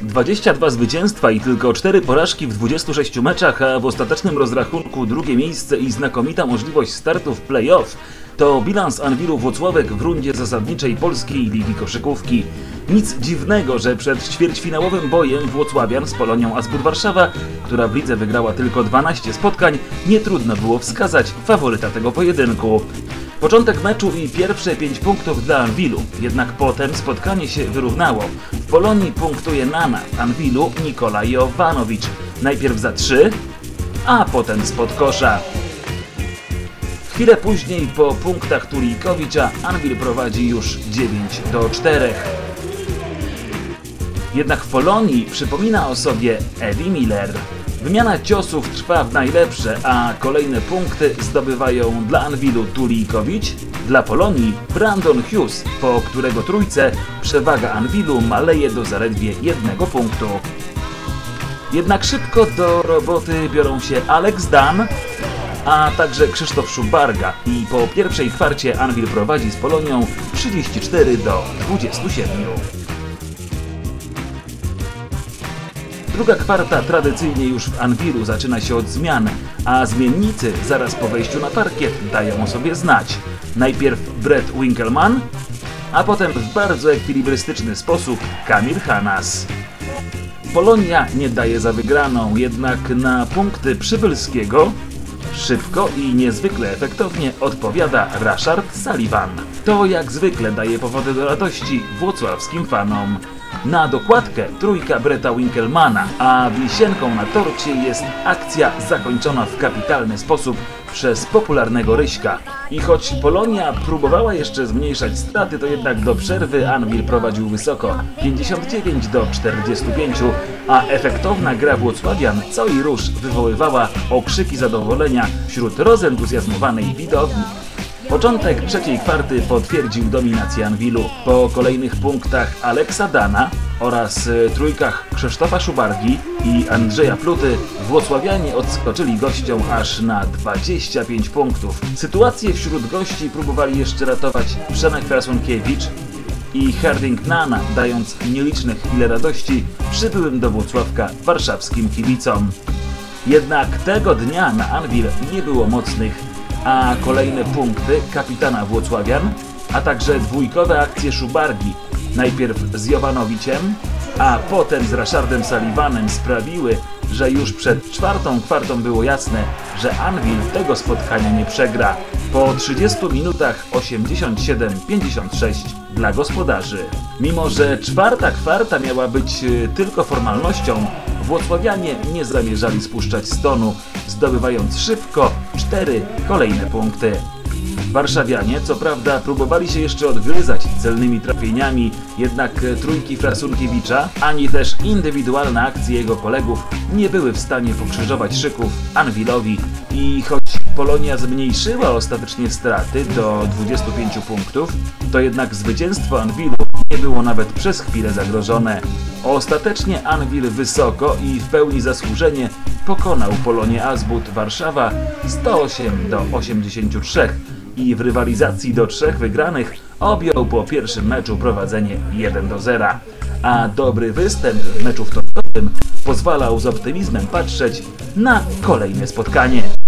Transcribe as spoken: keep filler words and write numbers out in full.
dwadzieścia dwa zwycięstwa i tylko cztery porażki w dwudziestu sześciu meczach, a w ostatecznym rozrachunku drugie miejsce i znakomita możliwość startu w play-off to bilans Anwilu Włocławek w rundzie zasadniczej polskiej ligi koszykówki. Nic dziwnego, że przed ćwierćfinałowym bojem włocławian z Polonią Azbut Warszawa, która w lidze wygrała tylko dwanaście spotkań, nie trudno było wskazać faworyta tego pojedynku. Początek meczu i pierwsze pięć punktów dla Anwilu, jednak potem spotkanie się wyrównało. W Polonii punktuje Nana, w Anwilu Nikola Jovanovich. Najpierw za trzy, a potem spod kosza. Chwilę później po punktach Tulijkowicza Anwil prowadzi już dziewięć do czterech. Jednak w Polonii przypomina o sobie Eddie Miller. Wymiana ciosów trwa w najlepsze, a kolejne punkty zdobywają dla Anwilu Tulijkowicz, dla Polonii Brandon Hughes, po którego trójce przewaga Anwilu maleje do zaledwie jednego punktu. Jednak szybko do roboty biorą się Alex Dunn, a także Krzysztof Szubarga i po pierwszej kwarcie Anwil prowadzi z Polonią trzydzieści cztery do dwudziestu siedmiu. Druga kwarta tradycyjnie już w Anwilu zaczyna się od zmian, a zmiennicy zaraz po wejściu na parkiet dają o sobie znać. Najpierw Brett Winkelman, a potem w bardzo ekwilibrystyczny sposób Kamil Hanas. Polonia nie daje za wygraną, jednak na punkty Przybylskiego szybko i niezwykle efektownie odpowiada Rashard Sullivan. To jak zwykle daje powody do radości włocławskim fanom. Na dokładkę trójka Bretta Winkelmana, a wisienką na torcie jest akcja zakończona w kapitalny sposób przez popularnego Ryśka. I choć Polonia próbowała jeszcze zmniejszać straty, to jednak do przerwy Anwil prowadził wysoko pięćdziesiąt dziewięć do czterdziestu pięciu, a efektowna gra włocławian co i róż wywoływała okrzyki zadowolenia wśród rozentuzjazmowanej widowni. Początek trzeciej kwarty potwierdził dominację Anwilu. Po kolejnych punktach Alexa Dana oraz trójkach Krzysztofa Szubargi i Andrzeja Pluty włocławianie odskoczyli gościom aż na dwadzieścia pięć punktów. Sytuację wśród gości próbowali jeszcze ratować Przemek Frasunkiewicz i Herding Nana, dając nieliczne chwile radości przybyłym do Włocławka warszawskim kibicom. Jednak tego dnia na Anwil nie było mocnych, a kolejne punkty kapitana włocławian, a także dwójkowe akcje Szubargi, najpierw z Jovanoviciem, a potem z Rashardem Sullivanem sprawiły, że już przed czwartą kwartą było jasne, że Anwil tego spotkania nie przegra. Po trzydziestu minutach osiemdziesiąt siedem pięćdziesiąt sześć dla gospodarzy. Mimo że czwarta kwarta miała być tylko formalnością, włocławianie nie zamierzali spuszczać stonu, zdobywając szybko cztery kolejne punkty. Warszawianie co prawda próbowali się jeszcze odgryzać celnymi trafieniami, jednak trójki Frasunkiewicza, ani też indywidualne akcje jego kolegów nie były w stanie pokrzyżować szyków Anwilowi i choć Polonia zmniejszyła ostatecznie straty do dwudziestu pięciu punktów, to jednak zwycięstwo Anwilu nie było nawet przez chwilę zagrożone. Ostatecznie Anwil wysoko i w pełni zasłużenie pokonał Polonię Azbut Warszawa sto osiem do osiemdziesięciu trzech i w rywalizacji do trzech wygranych objął po pierwszym meczu prowadzenie jeden do zera. A dobry występ w meczu wtorkowym pozwalał z optymizmem patrzeć na kolejne spotkanie.